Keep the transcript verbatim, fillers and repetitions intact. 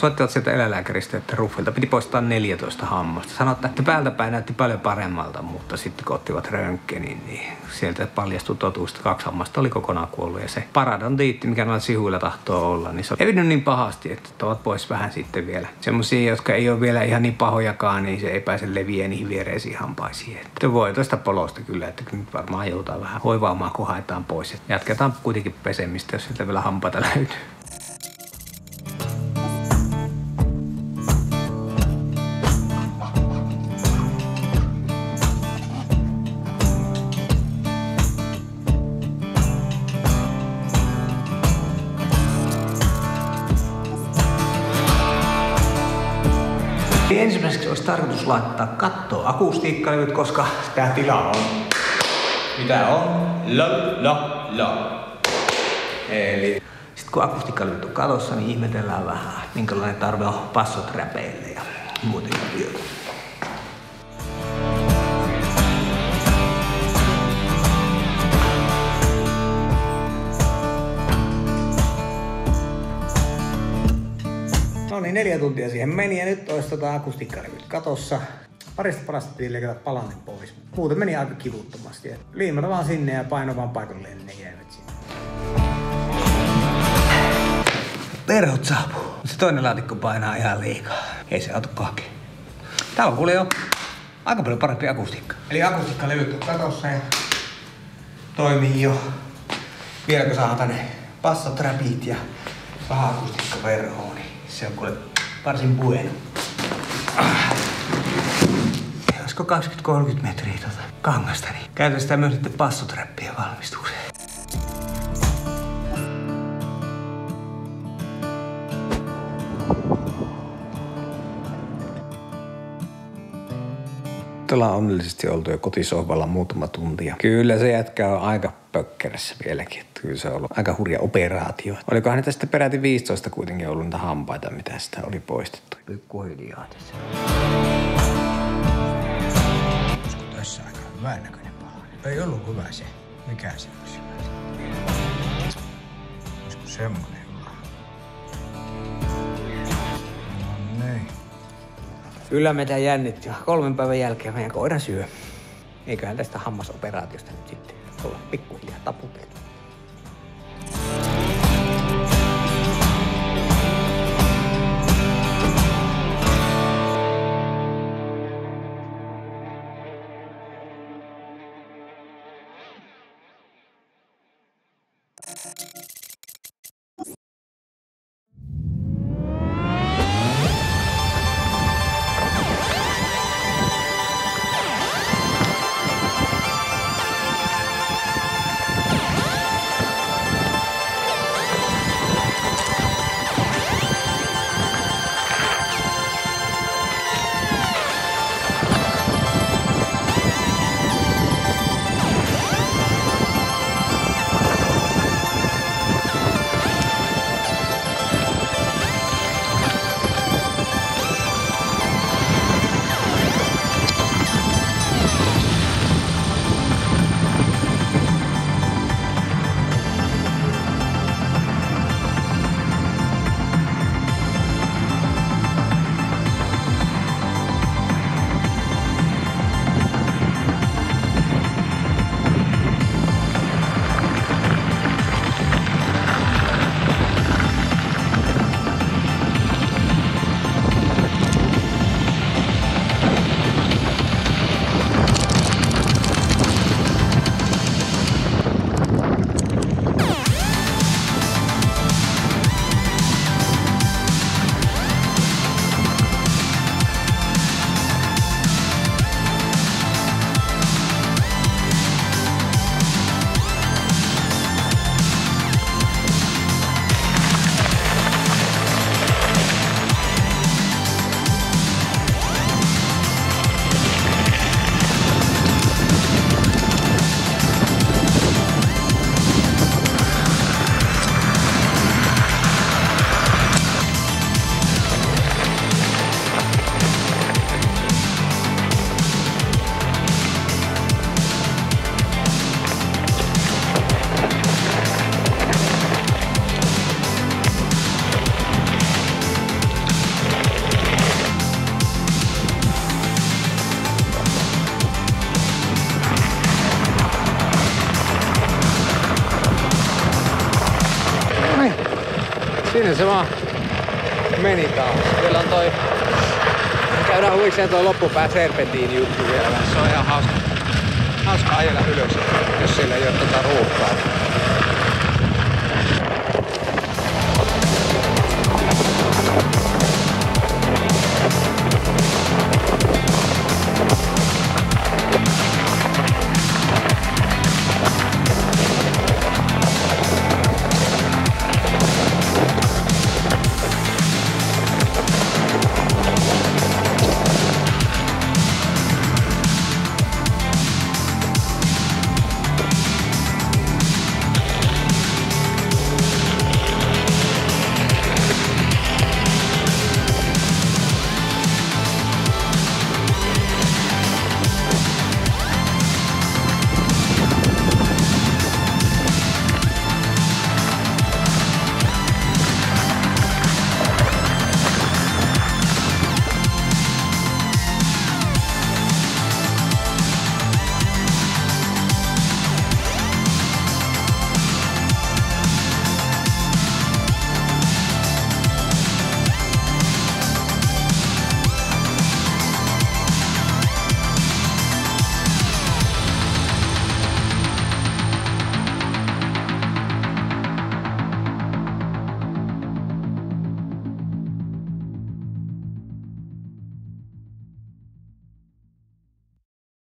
Soittivat sieltä eläinlääkäristä, että Ruffilta piti poistaa neljätoista hammasta. Sanoivat, että päältä päin näytti paljon paremmalta, mutta sitten kun ottivat röntgenin, niin sieltä paljastui totuus, että kaksi hammasta oli kokonaan kuollut. Ja se paradontiitti, mikä noilla sihuilla tahtoo olla, niin se on evinnyt niin pahasti, että ovat pois vähän sitten vielä. Semmoisia, jotka ei ole vielä ihan niin pahojakaan, niin se ei pääse leviä niihin viereisiin hampaisiin. Että voi toista polosta kyllä, että nyt varmaan joudutaan vähän hoivaamaan, kun haetaan pois. Et jatketaan kuitenkin pesemistä, jos sieltä vielä hampaita löytyy. Ensimmäiseksi olisi tarkoitus laittaa kattoon akustiikkalevyt, koska tää tila on... Mitä on? La, la, la. Eli sitten kun akustiikkalevyt on katossa, niin ihmetellään vähän, minkälainen tarve on passoträpeille ja muuten asioita. No niin, neljä tuntia siihen meni ja nyt olisi tota akustiikkalevyt katossa. Parista parasta piti leikata palanen pois. Muuten meni aika kivuttomasti. Liimata vaan sinne ja paino vaan paikalleen, niin ne jäävät sinne. Terhot saapuu. Se toinen laatikko painaa ihan liikaa. Ei se auta kahki. Täällä on kuule jo aika paljon parempi akustiikka. Eli akustiikkalevyt on katossa ja toimii jo. Vieläkö saadaan tänne passotrapit ja vähän akustiikkaverhoon, niin se on kuule varsin bueno. Ah. Olisiko kaksikymmentä kolmekymmentä metriä tota kangasta, niin käytän sitä myös sitten passoträppien valmistukseen. Tuolla on onnellisesti oltu jo kotisohvalla muutama tunti. Ja kyllä se jätkä on aika pökkärässä vieläkin. Että kyllä se on ollut aika hurja operaatio. Olikohan niitä sitten peräti viisitoista kuitenkin ollut niitä hampaita, mitä sitä oli poistettu. Pikkuhiljaa tässä. Olisiko tässä aika hyvän näköinen pala? Ei ollut hyvä se. Mikä se olisi hyvä? Olisiko semmonen hyvä? No niin. Kyllä meitä jännitti ja kolmen päivän jälkeen meidän koira syö. Eiköhän tästä hammasoperaatiosta nyt sitten olla pikkuhiljaa taputeltu. Siinä se vaan meni taas. Vielä on toi... Käydään huvikseen toi loppupää serpentiini juttu vielä. Se on ihan hauska. Hauska ajella ylös, jos siellä ei oo tota ruuhkaa.